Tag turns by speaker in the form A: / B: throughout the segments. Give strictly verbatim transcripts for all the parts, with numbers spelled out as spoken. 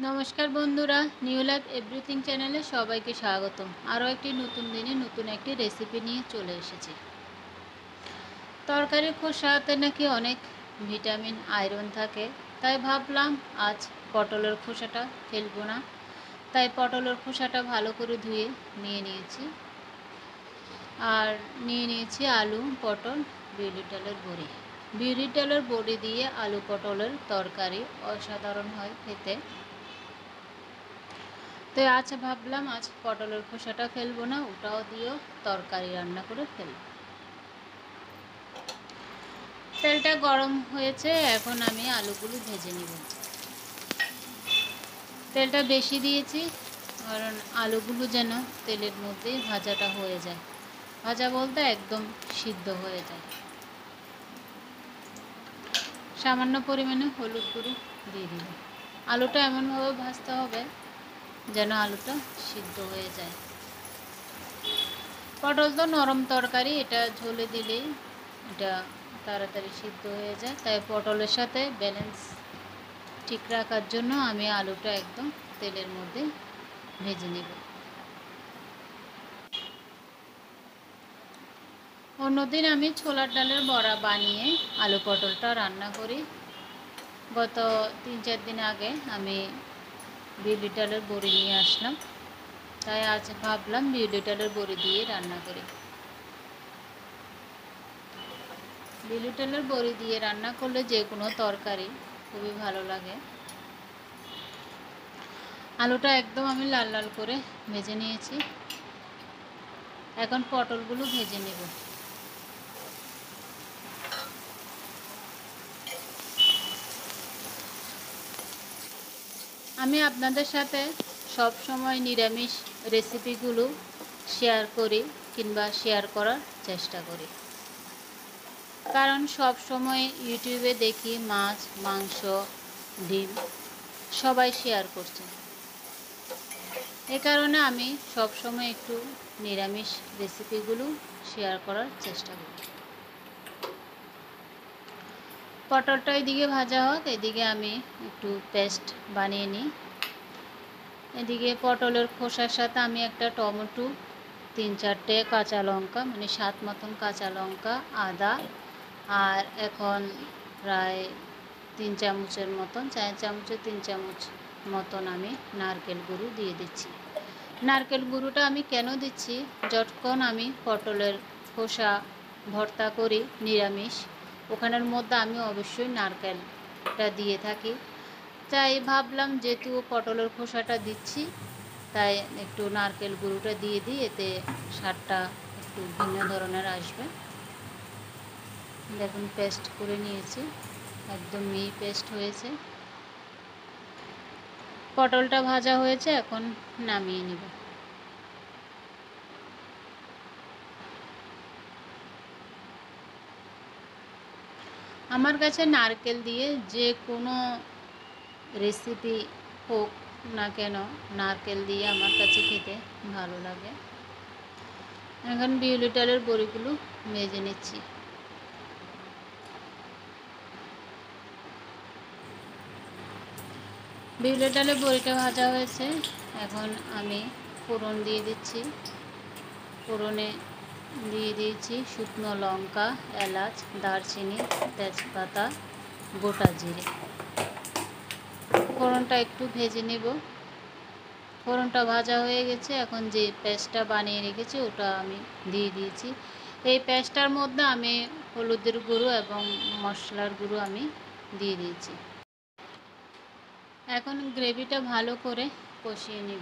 A: নমস্কার বন্ধুরা, new life everything চ্যানেলে সবাইকে স্বাগতম। আরও একটি নতুন দিনে নতুন একটি রেসিপি নিয়ে চলে এসেছি। তরকারির খোসাতে নাকি অনেক ভিটামিন আয়রন থাকে, তাই ভাবলাম আজ পটলের খোসাটা ফেলবো না। তাই পটলের খোসাটা ভালো করে ধুয়ে নিয়ে নিয়েছি। আর নিয়ে নিয়েছি আলু, পটল, বিউলির ডালের বড়ি। বিউলির ডালের বড়ি দিয়ে আলু পটলের তরকারি অসাধারণ হয় খেতে। তো আজ ভাবলাম আজ পটলের খোসাটা ফেলবো না, ওটাও দিয়েও তরকারি রান্না করে ফেলব। তেলটা গরম হয়েছে, এখন আমি আলুগুলো ভেজে নিব। তেলটা বেশি দিয়েছি কারণ আলুগুলো যেন তেলের মধ্যে ভাজাটা হয়ে যায়। ভাজা বলতে একদম সিদ্ধ হয়ে যায়। সামান্য পরিমাণে হলুদ গুঁড়ো দিয়ে দিব। আলুটা এমনভাবে ভাজতে হবে যেন আলুটা সিদ্ধ হয়ে যায়। পটল তো নরম তরকারি, এটা ঝোলে দিলেই এটা তাড়াতাড়ি সিদ্ধ হয়ে যায়। তাই পটলের সাথে ব্যালেন্স ঠিক রাখার জন্য আমি আলুটা একদম তেলের মধ্যে ভেজে নেব। অন্যদিন আমি ছোলার ডালের বড়া বানিয়ে আলু পটলটা রান্না করি। গত তিন চার দিন আগে আমি বিউলির ডালের বড়ি নিয়ে আসলাম, তাই আজ ভাবলাম বিউলির ডালের বড়ি দিয়ে রান্না করি। বিউলির ডালের বড়ি দিয়ে রান্না করলে যে কোনো তরকারি খুবই ভালো লাগে। আলুটা একদম আমি লাল লাল করে ভেজে নিয়েছি। এখন পটলগুলো ভেজে নেব। আমি আপনাদের সাথে সব সময় নিরামিষ রেসিপিগুলো শেয়ার করি কিংবা শেয়ার করার চেষ্টা করি, কারণ সব সময় ইউটিউবে দেখি মাছ, মাংস, ডিম সবাই শেয়ার করছে। এ কারণে আমি সব সময় একটু নিরামিষ রেসিপিগুলো শেয়ার করার চেষ্টা করি। পটলটা এদিকে ভাজা হোক, এদিকে আমি একটু পেস্ট বানিয়ে নিই। এদিকে পটলের খোসার সাথে আমি একটা টমেটো, তিন চারটে কাঁচা লঙ্কা মানে সাত মতন কাঁচা লঙ্কা, আদা, আর এখন প্রায় তিন চামচের মতন চার চামচে তিন চামচ মতন আমি নারকেল গুঁড়ো দিয়ে দিচ্ছি। নারকেল গুঁড়োটা আমি কেন দিচ্ছি, যতক্ষণ আমি পটলের খোসা ভর্তা করি নিরামিষ, ওখানের মধ্যে আমি অবশ্যই নারকেলটা দিয়ে থাকি। তাই ভাবলাম যেহেতু পটলের খোসাটা দিচ্ছি, তাই একটু নারকেল গুঁড়োটা দিয়ে দিই, এতে স্বাদটা একটু ভিন্ন ধরনের আসবে। দেখুন পেস্ট করে নিয়েছি, একদম মিহি পেস্ট হয়েছে। পটলটা ভাজা হয়েছে, এখন নামিয়ে নিব। আমার কাছে নারকেল দিয়ে যে কোনো রেসিপি হোক না কেন, নারকেল দিয়ে আমার কাছে খেতে ভালো লাগে। এখন বিউলির ডালের বড়িগুলো ভেজে নিচ্ছি। বিউলির ডালের বড়িটা ভাজা হয়েছে, এখন আমি ফোড়ন দিয়ে দিচ্ছি। ফোড়নে দিয়ে দিয়েছি শুকনো লঙ্কা, এলাচ, দারচিনি, তেজপাতা, গোটা জিরে। ফোড়নটা একটু ভেজে নেব। ফোড়নটা ভাজা হয়ে গেছে, এখন যে পেস্টটা বানিয়ে রেখেছি ওটা আমি দিয়ে দিয়েছি। এই পেস্টটার মধ্যে আমি হলুদের গুঁড়ো এবং মশলার গুঁড়ো আমি দিয়ে দিয়েছি। এখন গ্রেভিটা ভালো করে কষিয়ে নেব।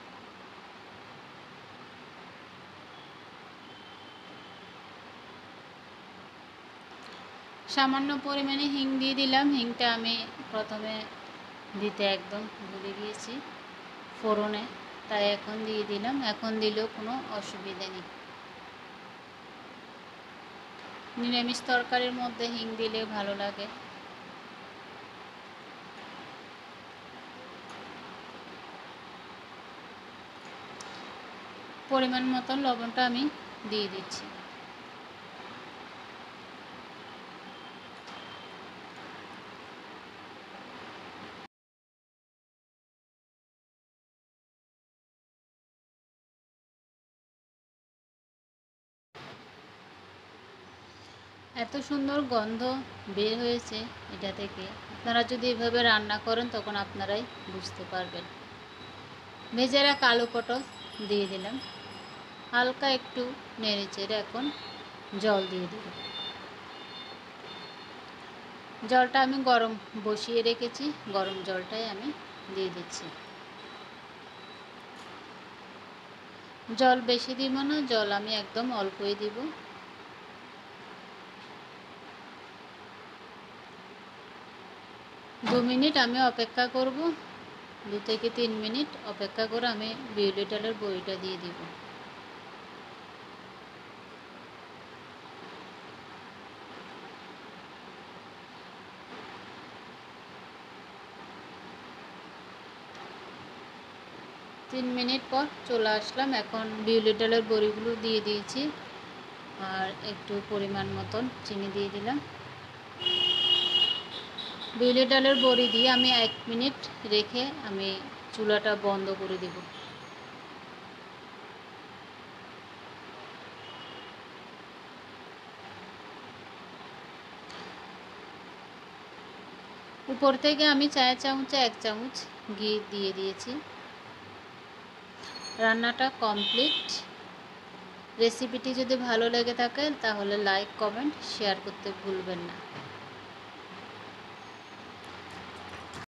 A: সামান্য পরিমাণে হিং দিয়ে দিলাম। হিংটা আমি প্রথমে দিতে একদম ভুলে গিয়েছি ফোড়নে, তাই এখন দিয়ে দিলাম। এখন দিলেও কোনো অসুবিধা নেই। নিরামিষ তরকারির মধ্যে হিং দিলে ভালো লাগে। পরিমাণ মতন লবণটা আমি দিয়ে দিচ্ছি। এত সুন্দর গন্ধ বের হয়েছে এটা থেকে। আপনারা যদি এভাবে রান্না করেন তখন আপনারাই বুঝতে পারবেন। ভেজে রাখা আলু পটল দিয়ে দিলাম, হালকা একটু নেড়ে চেড়ে এখন জল দিয়ে দেব। জলটা আমি গরম বসিয়ে রেখেছি, গরম জলটাই আমি দিয়ে দিচ্ছি। জল বেশি দিব না, জল আমি একদম অল্পই দিব। দু মিনিট আমি অপেক্ষা করব, দু থেকে তিন মিনিট অপেক্ষা করে আমি বিউলি ডালের বড়িটা দিয়ে দিব। তিন মিনিট পর চলে আসলাম। এখন বিউলি ডালের বড়িগুলো দিয়ে দিয়েছি আর একটু পরিমাণ মতন চিনি দিয়ে দিলাম। বিউলি ডালের বড়ি দিয়ে আমি এক মিনিট রেখে আমি চুলাটা বন্ধ করে দেব। উপর থেকে আমি চায়ের চামচে এক চামচ ঘি দিয়ে দিয়েছি। রান্নাটা কমপ্লিট। রেসিপিটি যদি ভালো লেগে থাকে তাহলে লাইক কমেন্ট শেয়ার করতে ভুলবেন না।